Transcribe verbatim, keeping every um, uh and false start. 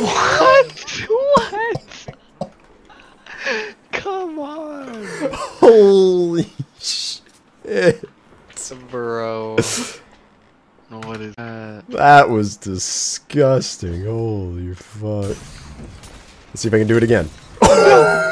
What? What? Come on. Holy shit. Bro. What is that? That was disgusting. Holy fuck. Let's see if I can do it again.